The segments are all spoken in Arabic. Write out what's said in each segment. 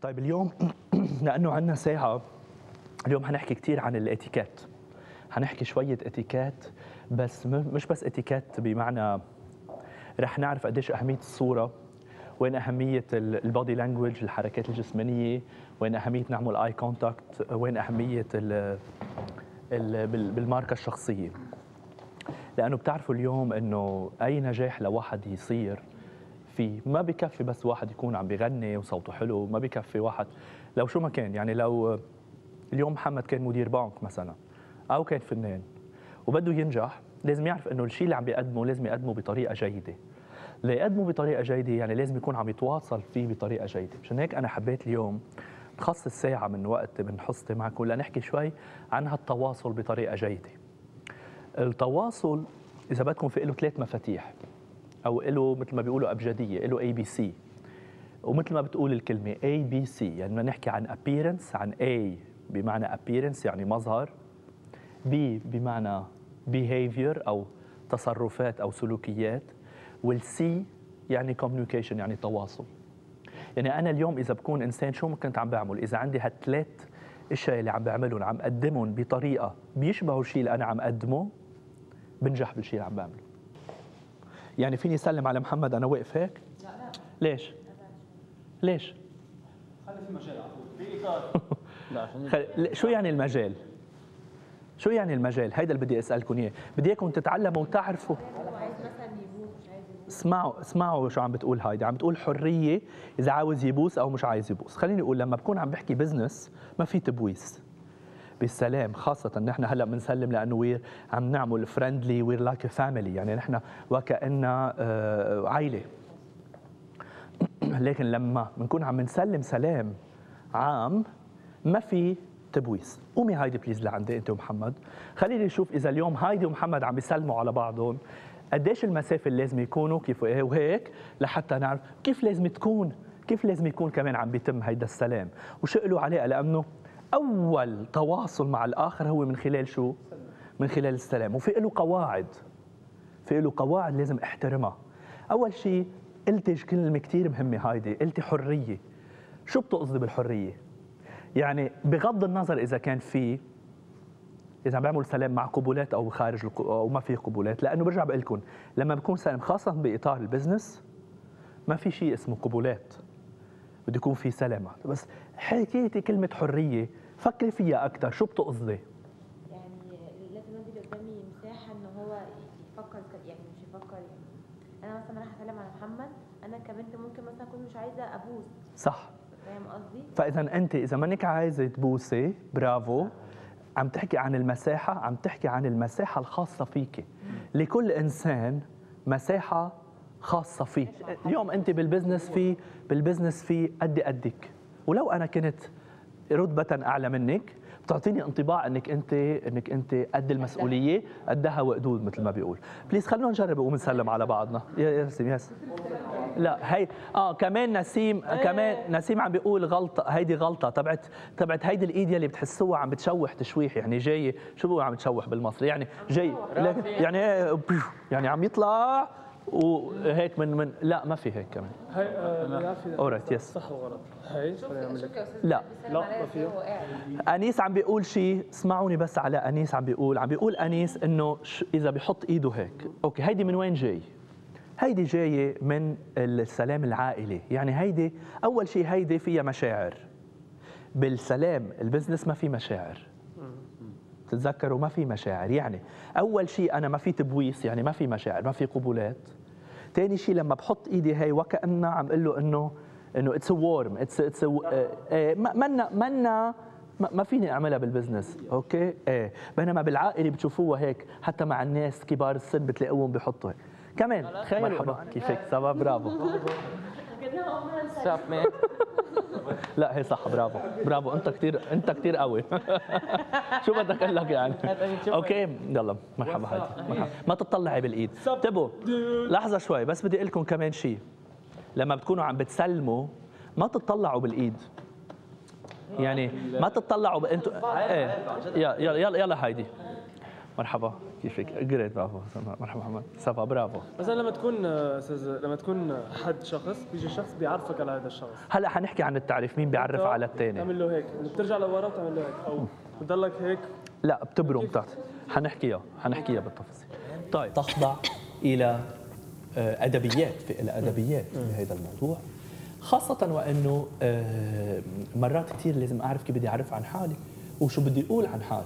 طيب اليوم لأنه عندنا ساعة، اليوم حنحكي كثير عن الاتيكيت. حنحكي شوية اتيكيت، بس مش بس اتيكيت بمعنى رح نعرف قديش أهمية الصورة، وين أهمية البودي لانجوج، الحركات الجسمانية، وين أهمية نعمل اي كونتاكت، وين أهمية بالماركة الشخصية. لأنه بتعرفوا اليوم إنه أي نجاح لواحد يصير فيه ما بكفي بس واحد يكون عم بيغني وصوته حلو، ما بكفي واحد لو شو ما كان. يعني لو اليوم محمد كان مدير بنك مثلا أو كان فنان وبده ينجح، لازم يعرف إنه الشيء اللي عم بيقدمه لازم يقدمه بطريقة جيدة. ليقدمه بطريقة جيدة يعني لازم يكون عم يتواصل فيه بطريقة جيدة. مشان هيك أنا حبيت اليوم نخصص ساعة من وقت من حصتي معكم لنحكي شوي عن هالتواصل بطريقة جيدة. التواصل إذا بدكم في له 3 مفاتيح، أو له مثل ما بيقولوا أبجدية، له ABC. ومثل ما بتقول الكلمة ABC يعني بدنا نحكي عن appearance، عن A بمعنى appearance يعني مظهر، B بمعنى behavior أو تصرفات أو سلوكيات، والC يعني communication يعني تواصل. يعني أنا اليوم إذا بكون إنسان شو ما كنت عم بعمل، إذا عندي هال3 أشياء اللي عم بعملهم عم قدمهم بطريقة بيشبهوا الشيء اللي أنا عم قدمه، بنجح بالشيء اللي عم بعمله. يعني فيني أسلم على محمد أنا واقف هيك؟ لا لا. ليش؟ ليش؟ خلي في مجال على طول في اطار. شو يعني المجال؟ شو يعني المجال؟ هيدا اللي بدي اسالكم اياه، بدي اياكم تتعلموا وتعرفوا. عايز مثلا يبوس مش عايز يبوس. اسمعوا شو عم بتقول هيدي، عم بتقول حريه اذا عاوز يبوس او مش عايز يبوس. خليني اقول لما بكون عم بحكي بزنس ما في تبويس بالسلام، خاصة ان احنا هلا بنسلم لانه عم نعمل فريندلي، وير لايك فاميلي، يعني نحن وكأننا عائلة. لكن لما بنكون عم نسلم سلام عام ما في تبويس. قومي هايدي بليز لعندي انت ومحمد، خليني نشوف اذا اليوم هايدي ومحمد عم بيسلموا على بعضهم قديش المسافه اللي لازم يكونوا كيف وهيك، لحتى نعرف كيف لازم تكون، كيف لازم يكون كمان عم بيتم هيدا السلام وشو له علاقه. لانه اول تواصل مع الاخر هو من خلال شو؟ من خلال السلام. وفي له قواعد، في له قواعد لازم احترمها. اول شيء قلتي كلمه كثير مهمه هايدي، قلتي حريه. شو بتقصدي بالحريه؟ يعني بغض النظر اذا كان في، اذا عم بعمل سلام مع قبولات او خارج او ما في قبولات، لانه برجع بقول لكم لما بكون سلام خاصه باطار البزنس ما في شيء اسمه قبولات، بده يكون في سلامات. بس حكيتي كلمه حريه، فكري فيها اكثر، شو بتقصدي؟ يعني لازم ادي اللي قدامي مساحه ان هو يفكر، يعني مش يفكر. يعني انا مثلا رايحه اسلم على محمد، انا كبنت ممكن مثلا اكون مش عايزه ابوس. صح. فاهم قصدي؟ فاذا انت اذا مانك عايزه تبوسي، برافو، عم تحكي عن المساحه، عم تحكي عن المساحه الخاصه فيك. لكل انسان مساحه خاصه فيه. اليوم انت بالبزنس في قدك، ولو انا كنت رتبه اعلى منك بتعطيني انطباع انك انت قد المسؤوليه، قدها وقدود مثل ما بيقول. بليز خلونا نجرب نقوم نسلم على بعضنا. يا نسيم يس. لا هي كمان نسيم عم بيقول غلطه، هيدي غلطه تبعت هيدي الايد اللي بتحسوها عم بتشوح تشويح، يعني جاي شو بقول عم تشوح بالمصري، يعني جاي يعني عم يطلع وهيك من لا ما في هيك كمان. هاي العافية. اوريت يس صح وغلط. هاي لا ما فيه. انيس عم بيقول شيء، اسمعوني بس على انيس. عم بيقول انيس انه اذا بيحط ايده هيك، اوكي هيدي من وين جاي؟ هيدي جايه من السلام العائلي. يعني هيدي اول شيء، هيدي فيها مشاعر. بالسلام البزنس ما في مشاعر، تتذكروا ما في مشاعر. يعني اول شيء انا ما في تبويس، يعني ما في مشاعر، ما في قبولات. ثاني شيء لما بحط ايدي هي وكأنه عم اقول له انه اتس وورم، اتس منا ما فيني اعملها بالبزنس، اوكي؟ ايه، بينما بالعائله بتشوفوها هيك، حتى مع الناس كبار السن بتلاقوهم بيحطوا هيك كمان. مرحبا، كيفك؟ سوا، برافو. لا هي صح، برافو انت كثير قوي. شو بدك اقول لك يعني؟ اوكي يلا مرحبا هادي، ما تطلعي بالايد. انتبهوا لحظه شوي، بس بدي اقول لكم كمان شيء. لما بتكونوا عم بتسلموا ما تطلعوا بالايد، يعني ما تطلعوا انتوا ايه. يلا هيدي، مرحبا كيفك؟ جريت برافو مرحبا محمد سافا برافو. مثلا لما تكون حد شخص بيجي شخص بيعرفك على هذا الشخص. هلا حنحكي عن التعريف، مين بيعرف على الثاني؟ تعمل له هيك، بترجع لورا وتعمل له هيك او بتضلك هيك. لا بتبرم تحت. حنحكيها بالتفاصيل. طيب تخضع الى ادبيات بهذا الموضوع، خاصة وانه مرات كثير لازم اعرف كيف بدي اعرف عن حالي وشو بدي اقول عن حالي.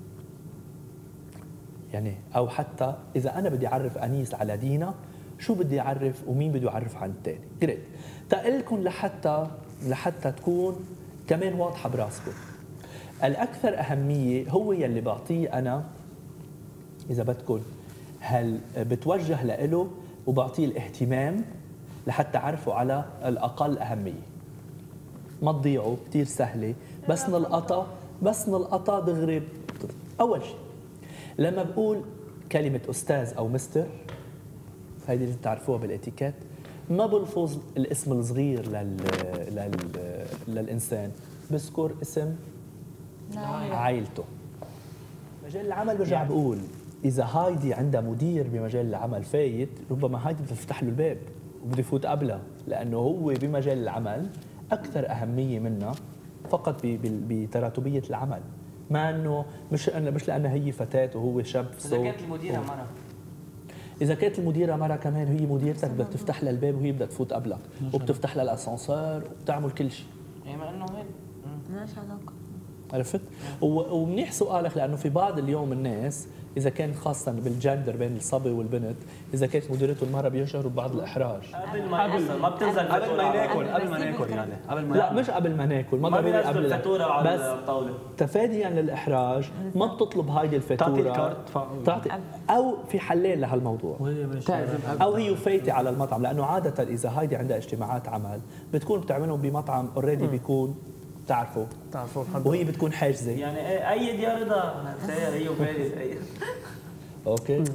يعني او حتى اذا انا بدي اعرف انيس على دينا شو بدي اعرف ومين بده يعرف عن الثاني. جريت تقلكم لحتى تكون كمان واضحه براسكم. الاكثر اهميه هو يلي بعطيه انا اذا بدكم، هل بتوجه له وبعطيه الاهتمام لحتى اعرفه على الاقل اهميه. ما تضيعوا كثير سهله، بس نلقطها دغري. اول شيء لما بقول كلمة أستاذ أو مستر، هيدي اللي تعرفوها بالاتيكيت، ما بلفظ الاسم الصغير للإنسان، بذكر اسم عائلته. مجال العمل برجع بقول إذا هايدي عندها مدير بمجال العمل فايت، ربما هايدي بتفتح له الباب وبده يفوت قبلها، لأنه هو بمجال العمل أكثر أهمية منها فقط بتراتبية العمل. مع انه مش لانها هي فتاه وهو شاب. اذا كانت المديره مره، اذا كانت المديره مره كمان هي مديرتك بدها تفتح لها الباب وهي بدها تفوت قبلك وبتفتح لها الاسانسير وبتعمل كل شيء. يعني ما انه هيك مالهاش علاقه. عرفت؟ ومنيح سؤالك، لانه في بعض اليوم الناس اذا كان خاصه بالجندر بين الصبي والبنت، اذا كانت مديرته المره بيشعروا ببعض الاحراج. قبل ما بتنزل قبل ما ناكل يعني لا مش قبل ما ناكل، ما ضروري قبل الفاتوره على الطاوله. تفاديا للاحراج ما بتطلب هيدي الفاتوره، تعطي الكارت تعطي، او في حلين لهالموضوع، او هي فايته على المطعم، لانه عاده اذا هيدي عندها اجتماعات عمل بتكون بتعملهم بمطعم اوريدي بيكون تعرفوا وهي بتكون حاجزه. يعني اي دي رضا سير هي وفارس اي. اوكي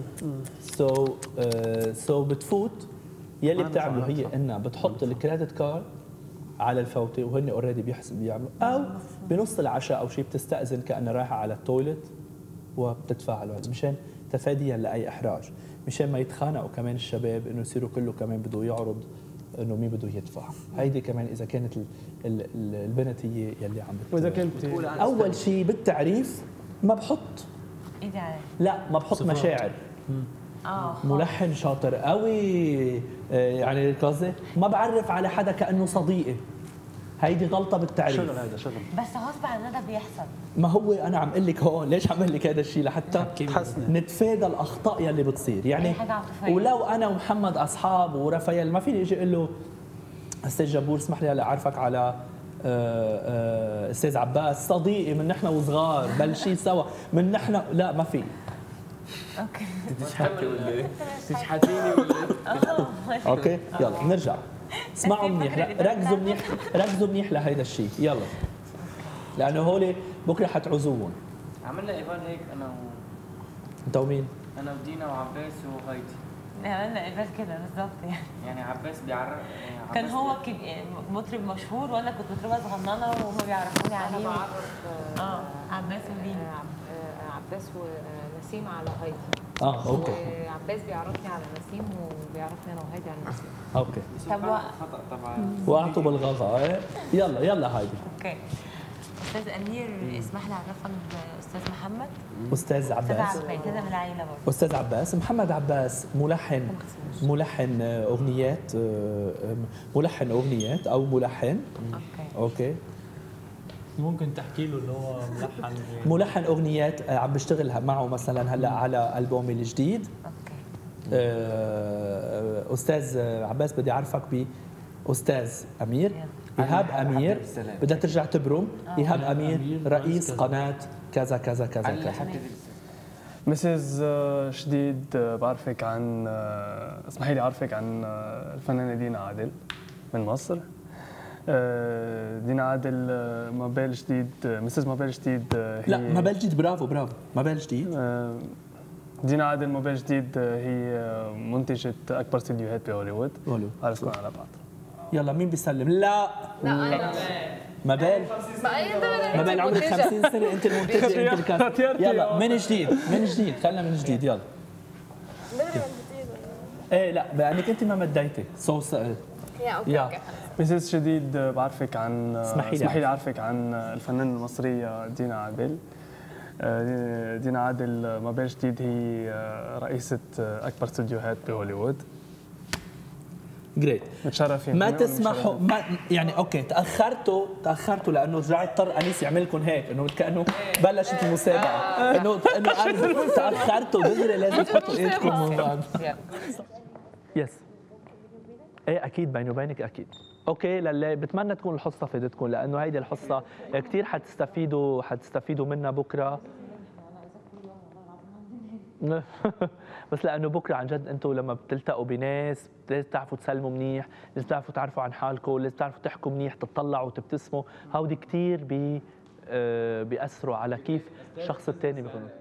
سو بتفوت، يلي بتعمله هي انها بتحط الكريدت كارد على الفوته وهن اوريدي بيعملوا، او بنص العشاء او شيء بتستاذن كانها رايحه على التويلت وبتدفع له، مشان تفاديا لاي احراج، مشان ما يتخانقوا كمان الشباب انه يصيروا كله كمان بده يعرض انه مين بده يدفع. هيدي كمان اذا كانت البنت هي يلي عم واذا كنت اول شيء بالتعريف ما بحط ايدي عليك. لا ما بحط مشاعر. ملحن شاطر قوي، يعني قصدي ما بعرف على حدا كانه صديقي. هيدي غلطه بالتعريف. شغل هذا شغل، بس غصب عننا بيحصل. ما هو انا عم اقول لك هون ليش عم اقول لك هذا الشيء لحتى نتفادى الاخطاء يلي بتصير. يعني ولو انا ومحمد اصحاب ورافائيل ما فيني اجي اقول له استاذ جبور اسمح لي هلا اعرفك على استاذ عباس صديقي من نحن وصغار بلشين سوا من نحن، لا ما في. اوكي تشحتيني ولا اوكي يلا نرجع. اسمعوا منيح، ركزوا منيح لهيدا الشيء يلا، لانه هول بكره حتعوزوهم. عملنا ايفان هيك انا انت ومين؟ انا ودينا وعباس وهايدي. عملنا ايفنت كده بالظبط يعني عباس بيعرف كان هو مطرب مشهور وانا كنت مطربه صغننه وهم بيعرفوني عليه. انا بعرف عباس ودينا، عباس ونسيم على هايدي. اوكي. وعباس بيعرفني على نسيم وبيعرفني انا وهايدي على نسيم. اوكي. طب خطا طبعا. وقعتوا بالغلطه. يلا هايدي. اوكي. استاذ امير اسمح لي اعرفك باستاذ محمد. استاذ عباس كده من العيله برضه. استاذ عباس محمد عباس ملحن اغنيات او ملحن. اوكي ممكن تحكي له اللي هو ملحن اغنيات عم بشتغل معه مثلا هلا على البومي الجديد. اوكي. استاذ عباس بدي اعرفك باستاذ امير ايهاب امير، بدها ترجع تبرم. ايهاب امير رئيس قناه كذا كذا كذا كذا. مسز شديد بعرفك عن اسمحي لي اعرفك عن الفنانه دينا عادل من مصر. دينا عادل مابيل جديد، مسز مابيل جديد لا مابيل جديد برافو مابيل جديد. دينا عادل مابيل جديد هي منتجة أكبر استديوهات بهوليوود. عرفكم على بعض. يلا مين بيسلم؟ لا انا مبال مبال عمرك 50 سنه، انت المنتجه انت الكاتب. يلا من جديد من جديد، خلينا من جديد يلا. ايه لا بانك انت ما مديتي صوص. اوكي. مسز شديد بعرفك عن اسمحي لي اعرفك عن الفنانة المصرية دينا عادل. دينا عادل مبال جديد هي رئيسة أكبر استوديوهات بهوليوود. جريت. متشرفين. ما تسمحوا ما يعني اوكي تاخرتوا لانه رجع اضطر انيس يعمل لكم هيك انه كانه بلشت المسابقه انه تاخرتوا دغري لازم تحطوا ايدكم من بعض. يس ايه اكيد بيني وبينك اكيد. اوكي للي بتمنى تكون الحصه فادتكم لانه هيدي الحصه كثير حتستفيدوا منها بكره. بس لانه بكره عن جد انتم لما بتلتقوا بناس لازم تعرفوا تسلموا منيح، لازم تعرفوا تعرفوا عن حالكم، لازم تعرفوا تحكوا منيح، تطلعوا وتبتسموا، هودي كثير بيأثروا على كيف الشخص الثاني بيكون.